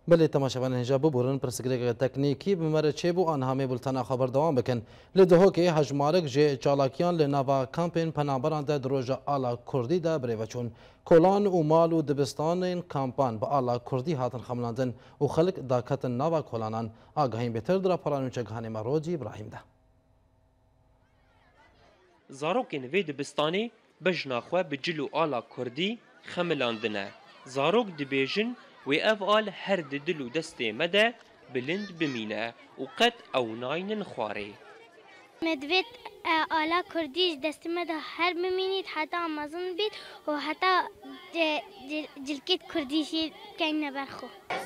بله تماشاوان هنجا ببورن پرسکریک تکنیکی بمره چه بو آنها می بولتنا خبر دوام بکن لدهو که هجمارک جه چالاکیان لناوا کامپین پنابران ده دروژه آلا کردی ده بریوچون کلان و مال و دبستان کامپان با آلا کردی هاتن خملاندن و خلق داکتن ناوا کلانان آگاهیم بهتر در پرانو چگهانی مروجی ابراهیم ده زاروکن وی دبستانی بجناخوا بجلو آلا کردی خملاندنه زاروک دبیجن و افعال هر دلو دسته مده بلند بمینه و قد او ناین خواره مدوید آلا کردی دست مده هر بمینید حتی آمازون بید و حتی جلکت کردیشی کن نبرخو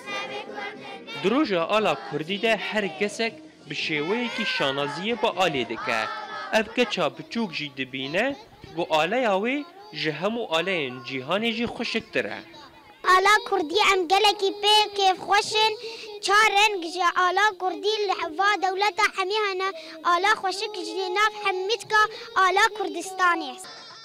دروژه آلا کردی ده هر کسک بشیوه کی شانازیه با آلی دکه اف کچا بچوک جی دبینه گو آله یاوی جهمو آله جیهانی جی خوشکتره آلا کردی ام گلکی پی کیف خوشن چار رنگ جا آلا کردی لحوا دولت حمیهانا آلا خوشک جناف حمید کا آلا کردستانی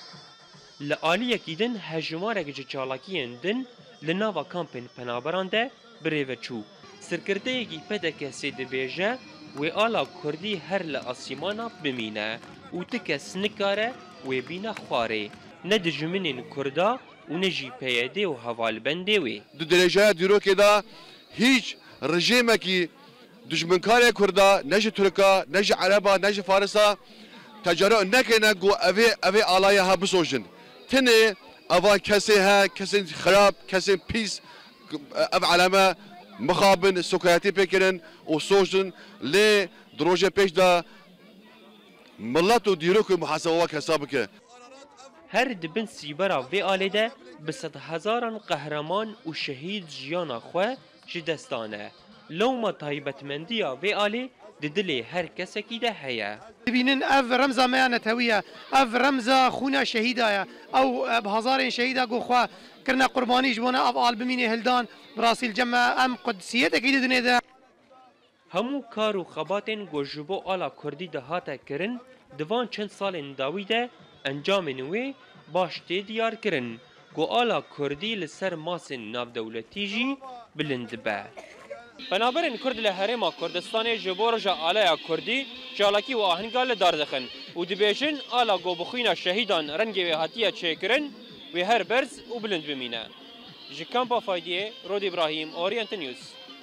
لآلی یکیدن هجمارک جا چالاکیین دن لناوا کامپین پنابران ده بریوه چو سرکرده یکی پدک سید بیجه و آلا کردی هر لآسیمانا بمینه و تکس نکاره و بینا خواره ند جمنین کردا و نجی پیاده و حوالبنده وی دو درجه دیروکی دا هیچ رژیمه کی دشمنکار کردا نجی ترکا نجی عربا نجی فارسا تجارو نکنه گو اوی آلایه ها بسوجن تنه اوان کسی ها کسی خراب کسی پیس او علامه مخابن سکایتی پیکرن و سوجن لی دروجه پیش دا ملت و دیروکی محاسبه وک حساب که هر دبن سیبرا وی آلی ده بسد هزاران قهرمان و شهید جیانا خواه جدستانه لوما تایبتمندیا وی آلی ددلی هر کسکی ده هیا ببینن اف رمزا میانه هویه اف رمزا خونا شهیده او بهزارین شهیده گو خواه کرنا قربانی جبونه اف آل بمینی هلدان براسیل جمع ام قدسیت اکید دنه ده همو کار و خباتن گو جبو آلا کردی ده هاته کرن دوان چند سال داوی ده انجام نوی باش تی دیار کرن گو آلا کردی لسر ماسن ناو دولتی جی بلند به بنابراین کرد لحرما کردستان جبور جا آلا کردی چالاکی و آهنگال دار دخن و دبیجن آلا گو بخوینا شهیدان رنگی و هاتیه چه کرن و هر برز و بلند بمینه جکامپا فایدیه رود ابراهیم اورینت نیوز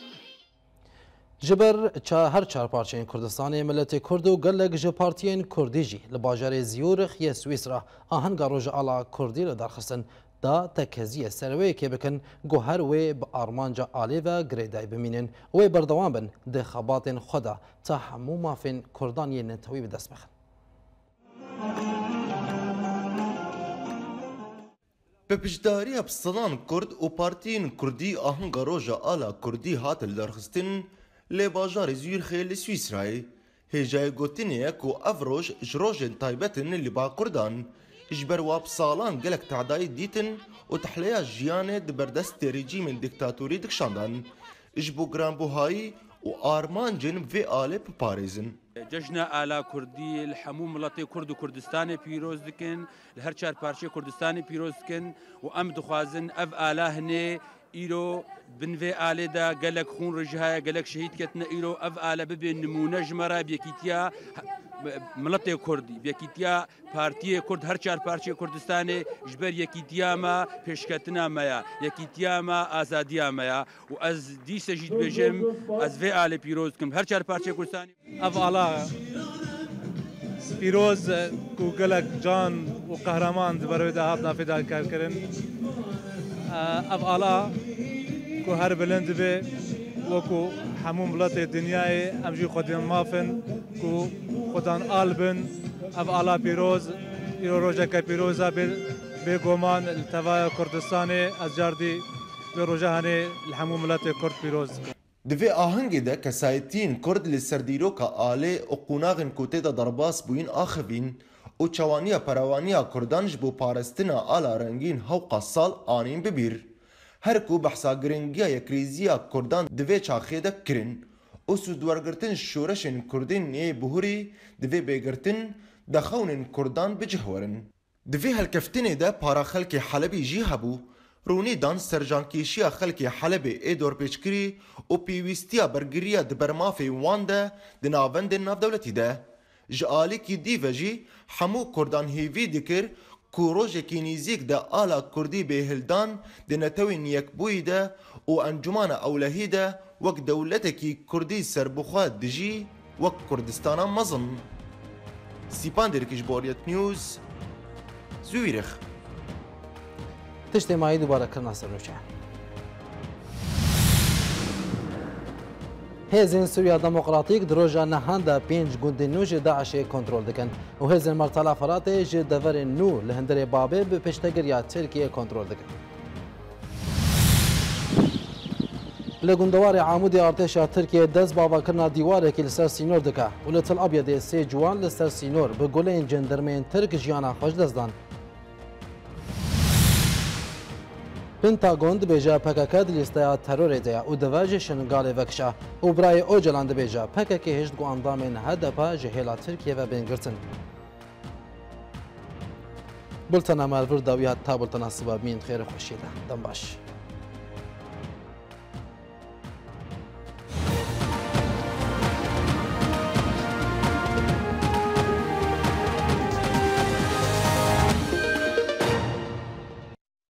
جبر هر چهار پارچین کردستان ملت کرد و گلک ج پارتین کردی جی لباجر زیورخ ی سوئیسرا آهنگا روج آلا کردی لدرخستن دا تکزیه سروی که بکن گوهر و با آرمانجا آلی و گریدای بمینن و بردوان بن ده خبات خدا تا همو مافین کردانی نتوی به دست بخن به پشتاری ابسلان کرد و پارتین کردی آهنگا روج آلا کردی هات لدرخستن لی باجار زیورخی سوئیسرای هجای گوتینیه کو افروج جروجن تایبتن لی با کردان اجبر واب سالان گلک تعدای دیتن و تحلیه جیانه دبردست رژیم دیکتاتوری دکشاندن اجبو گرانبوهایی و آرمان جن وی آله بپاريزن ججنا آلا كردي الحمو ملتي كرد و كردستان بيروز دكن الهر چار پارچه كردستان بيروز دكن و ام دخوازن اف آلا هنه ایرو بنوی آله دا گلک خون رجهای گلک شهید کتنا ایرو اف آله ببین نمونه جمره بیکیتیا ملت کردی بیکیتیا پارتی کرد هر چهار پارچه کردستان جبر یکیتیا ما پیشکتنا مایا یکیتیا ما آزادیا مایا و از دی سجید بجم از وی آله پیروز کم هر چهار پارچه کردستان اف آله پیروز کو گلک جان و قهرمان برای ده هات نافذ کار کردن اف آلا کو هر بلند به وکو همون ملت دنیای امجی خودم مافن کو خودان آلبن اف آلا پیروز ایرو روزه که پیروزه به گمان التوا کردستان از جاردی به روزه هنه همون ملت کرد پیروز دوی آهنگ ده کسایتین کرد لسردیرو که آله و قناغن کوته ده درباس بوین آخوین و چوانیا پروانیا کردانج بو پارستنا آلا رنگین هوقا سال آنین ببیر هر کو بحثا گرنگیا یکریزیا کردان دوی چاخه ده کرن و سودوارگرتن شورشن کردین نیه بهوری دوی بگرتن دخونن کردان بجهورن دوی هلکفتنه ده پارا خلک حلبی جی هبو رونی دان سرجانکیشیا خلکی حلب ایدور پیچکری و پیویستیا برگریا دبرمافی وانده دناوند نافدولتی ده. جالی کی دیو جی همو کردان هیوی دکر کوروژ کی نیزیک ده آلا کردی به هلدان دنتوی نیک بوی ده و انجمان اولهی ده وک دولت کی کردی سربخوا دجی وک کردستان مزن. سیپان درکش بوریت نیوز زویرخ. تشتی مایی دوباره کرنا سروچه. هزین سوریا دموکراتیک دروژا نهاندا 5 گوندی نو جی داعش کنترل دکن و هزین مرتلا فرات جی دور نو لهندر بابه به پشتگیریا ترکیه کنترل دکن. لگوندوار عمودی ارتشا ترکیه دست باوا کرنا دیواره که لسر سینور دکه و لطل ابیده سی جوان لسر سینور به گلین جندرمین ترک جیانا خوش دزدان. پنتاگون دبیجا پکک لیستا ترور دیا و دواج شنگال وکشا و برای اوجلان دبیجا پکک هشت گو اندامین هدفا جهیلا ترکیه و بینگرتن. بلتنا مالور داویات تا بلتنا سباب مین خیر خوشیده. دم باش.